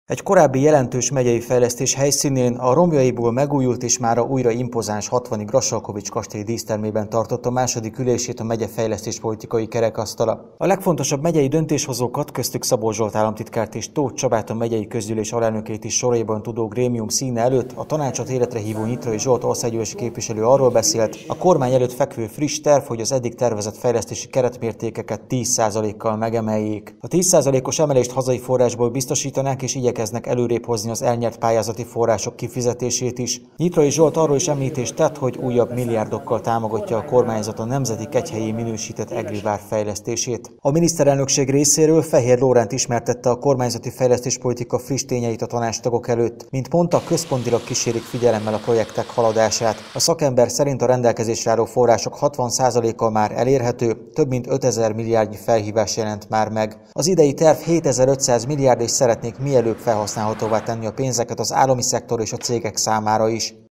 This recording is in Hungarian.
Egy korábbi jelentős megyei fejlesztés helyszínén a romjaiból megújult és mára újra impozáns 60. Grassalkovich kastély dísztermében tartotta második ülését a megye fejlesztéspolitikai kerekasztala. A legfontosabb megyei döntéshozókat, köztük Szabó Zsolt államtitkárt és Tóth Csabát, a megyei közgyűlés alelnökét is soraiban tudó grémium színe előtt a tanácsot életre hívó Nyitrai Zsolt országgyűlési képviselő arról beszélt, a kormány előtt fekvő friss terv, hogy az eddig tervezett fejlesztési keretmértékeket 10%-kal megemeljék. A 10%-os emelést hazai forrásból biztosítanák és igyekeznek előrébb hozni az elnyert pályázati források kifizetését is. Nyitrai Zsolt arról is említést tett, hogy újabb milliárdokkal támogatja a kormányzat a nemzeti kegyhelyi minősített Egrivár fejlesztését. A miniszterelnökség részéről Fehér Lóránt ismertette a kormányzati fejlesztéspolitika friss tényeit a tanácstagok előtt. Mint mondta, központilag kísérik figyelemmel a projektek haladását. A szakember szerint a rendelkezésre álló források 60%-a már elérhető, több mint 5000 milliárdnyi felhívás jelent már meg. Az idei terv 7500 milliárd, és szeretnék mielőbb felhasználhatóvá tenni a pénzeket az állami szektor és a cégek számára is.